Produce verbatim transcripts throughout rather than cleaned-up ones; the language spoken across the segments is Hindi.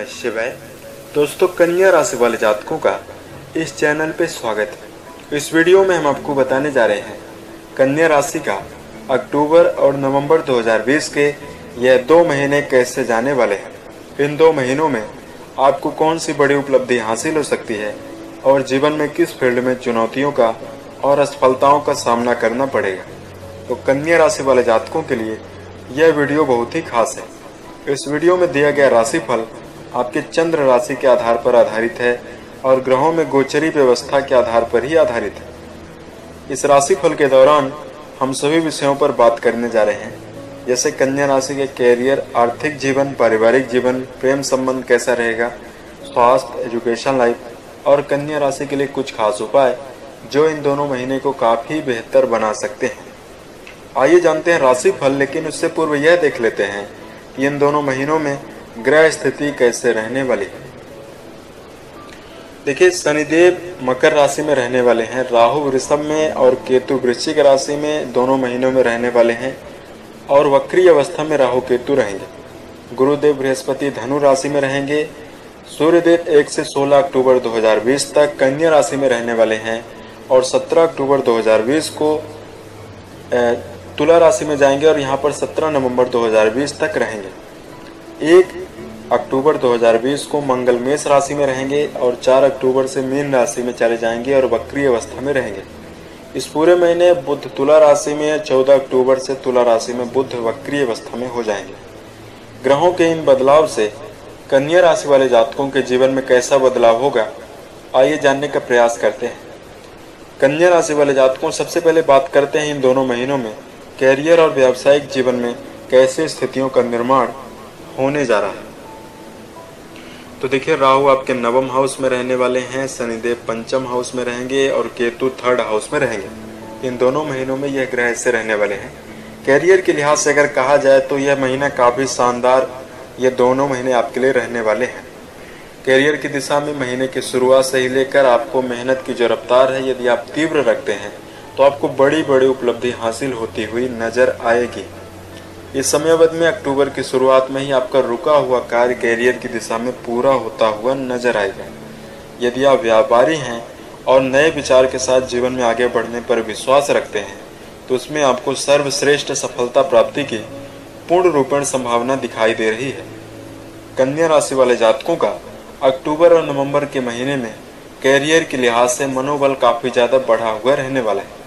नमः शिवाय। दोस्तों, कन्या राशि वाले जातकों का इस चैनल पे स्वागत है। इस वीडियो में हम आपको बताने जा रहे हैं कन्या राशि का अक्टूबर और नवंबर दो हज़ार बीस के यह दो महीने कैसे जाने वाले हैं। इन दो महीनों में आपको कौन सी बड़ी उपलब्धि हासिल हो सकती है और जीवन में किस फील्ड में चुनौतियों का और असफलताओं का सामना करना पड़ेगा। तो कन्या राशि वाले जातकों के लिए यह वीडियो बहुत ही खास है। इस वीडियो में दिया गया राशिफल आपके चंद्र राशि के आधार पर आधारित है और ग्रहों में गोचरी व्यवस्था के आधार पर ही आधारित है। इस राशिफल के दौरान हम सभी विषयों पर बात करने जा रहे हैं, जैसे कन्या राशि के कैरियर, आर्थिक जीवन, पारिवारिक जीवन, प्रेम संबंध कैसा रहेगा, स्वास्थ्य, एजुकेशन लाइफ और कन्या राशि के लिए कुछ खास उपाय जो इन दोनों महीने को काफी बेहतर बना सकते हैं। आइए जानते हैं राशिफल, लेकिन उससे पूर्व यह देख लेते हैं कि इन दोनों महीनों में ग्रह स्थिति कैसे रहने वाली है। देखिए, शनिदेव मकर राशि में रहने वाले हैं, राहु वृषभ में और केतु वृश्चिक राशि में दोनों महीनों में रहने वाले हैं और वक्री अवस्था में राहु केतु रहेंगे। गुरुदेव बृहस्पति धनु राशि में रहेंगे। सूर्यदेव एक से सोलह अक्टूबर दो हज़ार बीस तक कन्या राशि में रहने वाले हैं और सत्रह अक्टूबर दो हज़ार बीस को तुला राशि में जाएंगे और यहाँ पर सत्रह नवंबर दो हज़ार बीस तक रहेंगे। एक अक्टूबर दो हज़ार बीस को मंगल मेष राशि में रहेंगे और चार अक्टूबर से मीन राशि में चले जाएंगे और वक्री अवस्था में रहेंगे। इस पूरे महीने बुध तुला राशि में, चौदह अक्टूबर से तुला राशि में बुध वक्री अवस्था में हो जाएंगे। ग्रहों के इन बदलाव से कन्या राशि वाले जातकों के जीवन में कैसा बदलाव होगा, आइए जानने का प्रयास करते हैं। कन्या राशि वाले जातकों, सबसे पहले बात करते हैं इन दोनों महीनों में कैरियर और व्यावसायिक जीवन में कैसे स्थितियों का निर्माण होने जा रहा है। तो देखिए, राहु आपके नवम हाउस में रहने वाले हैं, शनिदेव पंचम हाउस में रहेंगे और केतु थर्ड हाउस में रहेंगे। इन दोनों महीनों में यह ग्रह ऐसे रहने वाले हैं। कैरियर के लिहाज से अगर कहा जाए तो यह महीना काफी शानदार ये दोनों महीने आपके लिए रहने वाले हैं। कैरियर की दिशा में महीने की शुरुआत से ही लेकर आपको मेहनत की जो रफ्तार है, यदि आप तीव्र रखते हैं तो आपको बड़ी बड़ी उपलब्धि हासिल होती हुई नजर आएगी। इस समयावधि में अक्टूबर की शुरुआत में ही आपका रुका हुआ कार्य कैरियर की दिशा में पूरा होता हुआ नजर आएगा। यदि आप व्यापारी हैं और नए विचार के साथ जीवन में आगे बढ़ने पर विश्वास रखते हैं तो उसमें आपको सर्वश्रेष्ठ सफलता प्राप्ति की पूर्ण रूपेण संभावना दिखाई दे रही है। कन्या राशि वाले जातकों का अक्टूबर और नवंबर के महीने में कैरियर के लिहाज से मनोबल काफी ज्यादा बढ़ा हुआ रहने वाला है।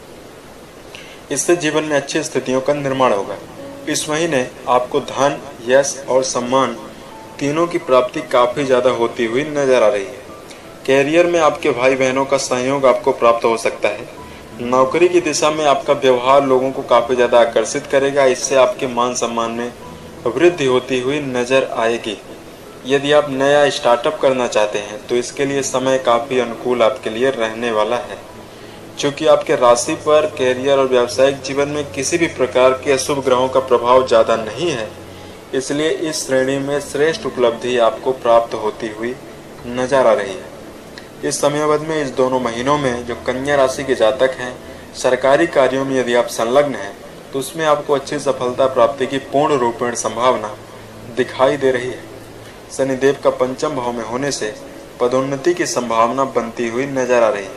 इससे जीवन में अच्छी स्थितियों का निर्माण होगा। इस महीने आपको धन, यश और सम्मान तीनों की प्राप्ति काफी ज्यादा होती हुई नजर आ रही है। कैरियर में आपके भाई बहनों का सहयोग आपको प्राप्त हो सकता है। नौकरी की दिशा में आपका व्यवहार लोगों को काफी ज्यादा आकर्षित करेगा। इससे आपके मान सम्मान में वृद्धि होती हुई नजर आएगी। यदि आप नया स्टार्टअप करना चाहते हैं तो इसके लिए समय काफी अनुकूल आपके लिए रहने वाला है। चूंकि आपके राशि पर कैरियर और व्यावसायिक जीवन में किसी भी प्रकार के अशुभ ग्रहों का प्रभाव ज्यादा नहीं है, इसलिए इस श्रेणी में श्रेष्ठ उपलब्धि आपको प्राप्त होती हुई नजर आ रही है। इस समयावधि में, इस दोनों महीनों में जो कन्या राशि के जातक हैं, सरकारी कार्यों में यदि आप संलग्न हैं तो उसमें आपको अच्छी सफलता प्राप्ति की पूर्ण रूपेण संभावना दिखाई दे रही है। शनिदेव का पंचम भाव में होने से पदोन्नति की संभावना बनती हुई नजर आ रही है।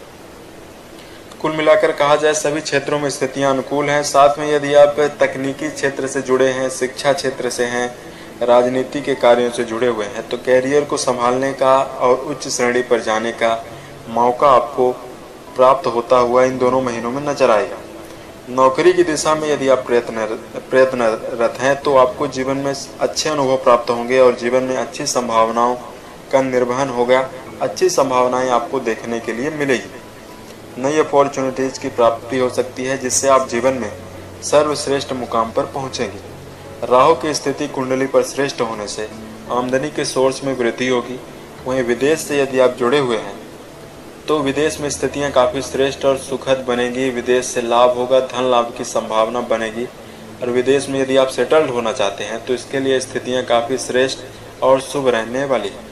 कुल मिलाकर कहा जाए सभी क्षेत्रों में स्थितियां अनुकूल हैं। साथ में यदि आप तकनीकी क्षेत्र से जुड़े हैं, शिक्षा क्षेत्र से हैं, राजनीति के कार्यों से जुड़े हुए हैं तो कैरियर को संभालने का और उच्च श्रेणी पर जाने का मौका आपको प्राप्त होता हुआ इन दोनों महीनों में नजर आएगा। नौकरी की दिशा में यदि आप प्रयत्न प्रयत्नरत हैं तो आपको जीवन में अच्छे अनुभव प्राप्त होंगे और जीवन में अच्छी संभावनाओं का निर्वहन होगा। अच्छी संभावनाएं आपको देखने के लिए मिलेगी। नई अपॉर्चुनिटीज की प्राप्ति हो सकती है जिससे आप जीवन में सर्वश्रेष्ठ मुकाम पर पहुंचेंगे। राहु की स्थिति कुंडली पर श्रेष्ठ होने से आमदनी के सोर्स में वृद्धि होगी। वहीं विदेश से यदि आप जुड़े हुए हैं तो विदेश में स्थितियां काफी श्रेष्ठ और सुखद बनेगी। विदेश से लाभ होगा, धन लाभ की संभावना बनेगी और विदेश में यदि आप सेटल्ड होना चाहते हैं तो इसके लिए स्थितियां काफी श्रेष्ठ और शुभ रहने वाली है।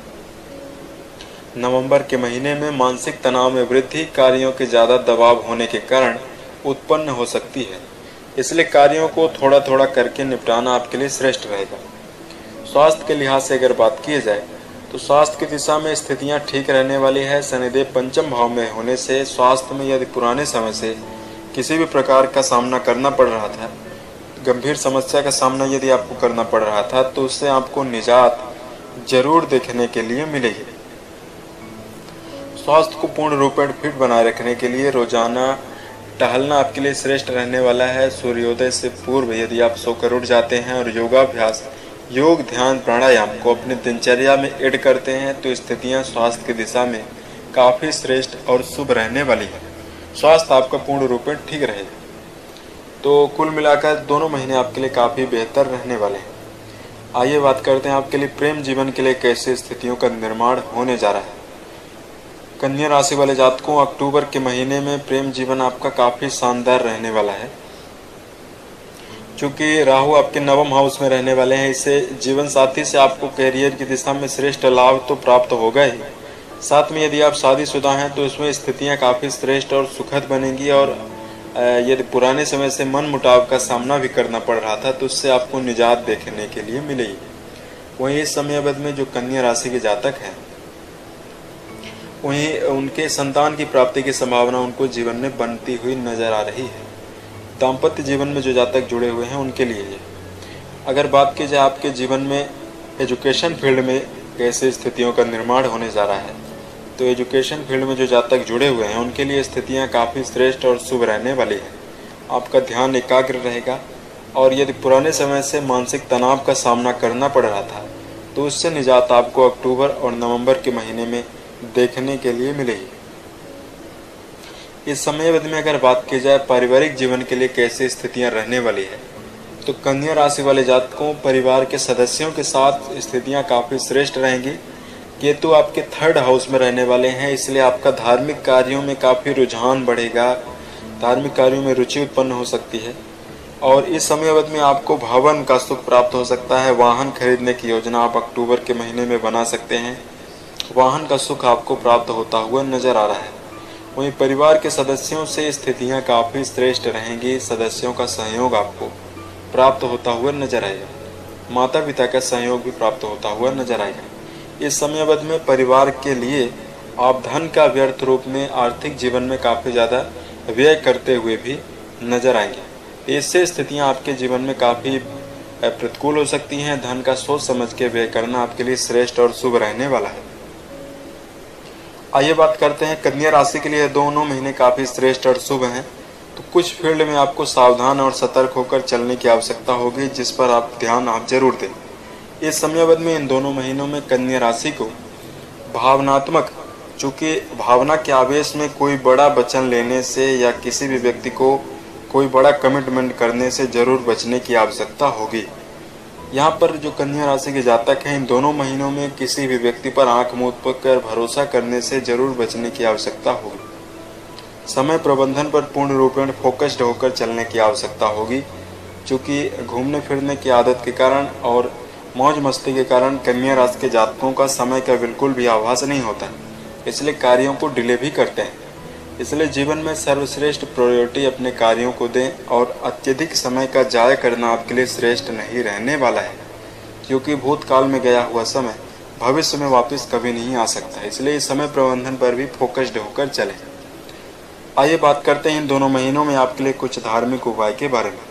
नवंबर के महीने में मानसिक तनाव में वृद्धि कार्यों के ज्यादा दबाव होने के कारण उत्पन्न हो सकती है, इसलिए कार्यों को थोड़ा थोड़ा करके निपटाना आपके लिए श्रेष्ठ रहेगा। स्वास्थ्य के लिहाज से अगर बात की जाए तो स्वास्थ्य की दिशा में स्थितियां ठीक रहने वाली है। शनिदेव पंचम भाव में होने से स्वास्थ्य में यदि पुराने समय से किसी भी प्रकार का सामना करना पड़ रहा था, गंभीर समस्या का सामना यदि आपको करना पड़ रहा था, तो उससे आपको निजात जरूर देखने के लिए मिलेगी। स्वास्थ्य को पूर्ण रूप में फिट बनाए रखने के लिए रोजाना टहलना आपके लिए श्रेष्ठ रहने वाला है। सूर्योदय से पूर्व यदि आप सोकर उठ जाते हैं और योगाभ्यास, योग, ध्यान, प्राणायाम को अपनी दिनचर्या में ऐड करते हैं तो स्थितियां स्वास्थ्य की दिशा में काफी श्रेष्ठ और शुभ रहने वाली है। स्वास्थ्य आपका पूर्ण रूप में ठीक रहेगा। तो कुल मिलाकर दोनों महीने आपके लिए काफी बेहतर रहने वाले हैं। आइए बात करते हैं आपके लिए प्रेम जीवन के लिए कैसे स्थितियों का निर्माण होने जा रहा है। कन्या राशि वाले जातकों, अक्टूबर के महीने में प्रेम जीवन आपका काफी शानदार रहने वाला है। चूंकि राहु आपके नवम हाउस में रहने वाले हैं, इससे जीवन साथी से आपको कैरियर की दिशा में श्रेष्ठ लाभ तो प्राप्त होगा ही, साथ में यदि आप शादीशुदा हैं तो इसमें स्थितियां काफी श्रेष्ठ और सुखद बनेंगी। और यदि पुराने समय से मन मुटाव का सामना भी करना पड़ रहा था तो उससे आपको निजात देखने के लिए मिलेगी। वहीं इस समय अवधि में जो कन्या राशि के जातक हैं, वहीं उनके संतान की प्राप्ति की संभावना उनको जीवन में बनती हुई नजर आ रही है। दाम्पत्य जीवन में जो जातक जुड़े हुए हैं उनके लिए अगर बात की जाए आपके जीवन में एजुकेशन फील्ड में कैसे स्थितियों का निर्माण होने जा रहा है, तो एजुकेशन फील्ड में जो जातक जुड़े हुए हैं उनके लिए स्थितियां काफ़ी श्रेष्ठ और शुभ रहने वाली है। आपका ध्यान एकाग्र रहेगा और यदि पुराने समय से मानसिक तनाव का सामना करना पड़ रहा था तो उससे निजात आपको अक्टूबर और नवंबर के महीने में देखने के लिए मिलेगी। इस समय अवधि में अगर बात की जाए पारिवारिक जीवन के लिए कैसे स्थितियां रहने वाली है, तो कन्या राशि वाले जातकों, परिवार के सदस्यों के साथ स्थितियां काफ़ी श्रेष्ठ रहेंगी। केतु आपके थर्ड हाउस में रहने वाले हैं, इसलिए आपका धार्मिक कार्यों में काफ़ी रुझान बढ़ेगा, धार्मिक कार्यों में रुचि उत्पन्न हो सकती है। और इस समय अवधि में आपको भवन का सुख प्राप्त हो सकता है। वाहन खरीदने की योजना आप अक्टूबर के महीने में बना सकते हैं। वाहन का सुख आपको प्राप्त होता हुआ नजर आ रहा है। वहीं परिवार के सदस्यों से स्थितियां काफ़ी श्रेष्ठ रहेंगी। सदस्यों का सहयोग आपको प्राप्त होता हुआ नजर आएगा। माता पिता का सहयोग भी प्राप्त होता हुआ नजर आएगा। इस समय अवधि में परिवार के लिए आप धन का व्यर्थ रूप में आर्थिक जीवन में काफ़ी ज़्यादा व्यय करते हुए भी नजर आएंगे। इससे स्थितियां आपके जीवन में काफ़ी प्रतिकूल हो सकती हैं। धन का सोच समझ के व्यय करना आपके लिए श्रेष्ठ और शुभ रहने वाला है। आइए बात करते हैं कन्या राशि के लिए दोनों महीने काफ़ी श्रेष्ठ और शुभ हैं। तो कुछ फील्ड में आपको सावधान और सतर्क होकर चलने की आवश्यकता होगी, जिस पर आप ध्यान आप जरूर दें। इस समय अवधि में इन दोनों महीनों में कन्या राशि को भावनात्मक, चूँकि भावना के आवेश में कोई बड़ा वचन लेने से या किसी भी व्यक्ति को कोई बड़ा कमिटमेंट करने से जरूर बचने की आवश्यकता होगी। यहाँ पर जो कन्या राशि के जातक हैं, इन दोनों महीनों में किसी भी व्यक्ति पर आंख मूंद कर भरोसा करने से जरूर बचने की आवश्यकता होगी। समय प्रबंधन पर पूर्ण रूप में फोकस्ड होकर चलने की आवश्यकता होगी, क्योंकि घूमने फिरने की आदत के कारण और मौज मस्ती के कारण कन्या राशि के जातकों का समय का बिल्कुल भी आभास नहीं होता, इसलिए कार्यों को डिले भी करते हैं। इसलिए जीवन में सर्वश्रेष्ठ प्रायोरिटी अपने कार्यों को दें और अत्यधिक समय का जाया करना आपके लिए श्रेष्ठ नहीं रहने वाला है, क्योंकि भूतकाल में गया हुआ समय भविष्य में वापस कभी नहीं आ सकता। इसलिए इस समय प्रबंधन पर भी फोकस्ड होकर चलें। आइए बात करते हैं इन दोनों महीनों में आपके लिए कुछ धार्मिक उपाय के बारे में।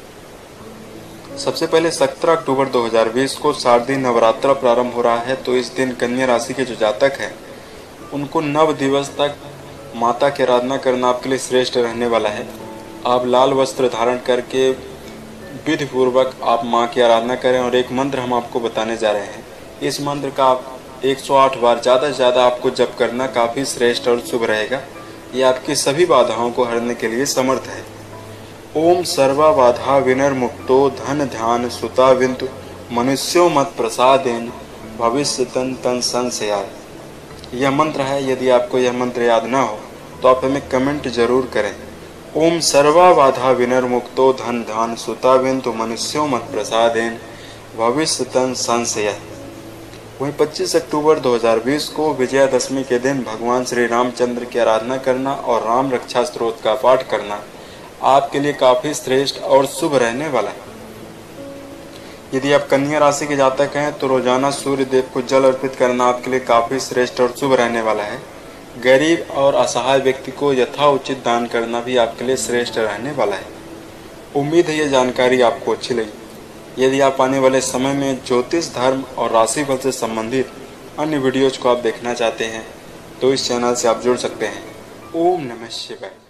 सबसे पहले सत्रह अक्टूबर दो हज़ार बीस को शारदीय नवरात्र प्रारंभ हो रहा है। तो इस दिन कन्या राशि के जो जातक हैं उनको नव दिवस तक माता की आराधना करना आपके लिए श्रेष्ठ रहने वाला है। आप लाल वस्त्र धारण करके विधि पूर्वक आप माँ की आराधना करें। और एक मंत्र हम आपको बताने जा रहे हैं, इस मंत्र का आप एक सौ आठ बार ज़्यादा से ज़्यादा आपको जप करना काफ़ी श्रेष्ठ और शुभ रहेगा। ये आपकी सभी बाधाओं को हरने के लिए समर्थ है। ओम सर्वा बाधा विनर्मुक्तो धन ध्यान सुता विंतु मनुष्यो मत प्रसादेन भविष्य तन तन संशयाय। यह मंत्र है। यदि आपको यह मंत्र याद ना हो तो आप हमें कमेंट जरूर करें। ओम सर्वा बाधा विनर्मुक्तो धन ध्यान सुता विंतु मनुष्यो मत प्रसादेन भविष्य तन संशयाय। वहीं पच्चीस अक्टूबर दो हज़ार बीस को विजयादशमी के दिन भगवान श्री रामचंद्र की आराधना करना और राम रक्षा स्तोत्र का पाठ करना आपके लिए काफ़ी श्रेष्ठ और शुभ रहने वाला है। यदि आप कन्या राशि के जातक हैं तो रोजाना सूर्य देव को जल अर्पित करना आपके लिए काफी श्रेष्ठ और शुभ रहने वाला है। गरीब और असहाय व्यक्ति को यथाउचित दान करना भी आपके लिए श्रेष्ठ रहने वाला है। उम्मीद है ये जानकारी आपको अच्छी लगी। यदि आप आने वाले समय में ज्योतिष, धर्म और राशिफल से संबंधित अन्य वीडियोज को आप देखना चाहते हैं तो इस चैनल से आप जुड़ सकते हैं। ओम नमः शिवाय।